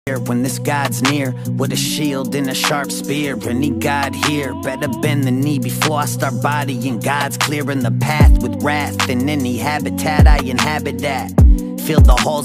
when this God's near, with a shield and a sharp spear. Any God here, better bend the knee before I start bodying God's clearing the path with wrath. In any habitat I inhabit that, feel the halls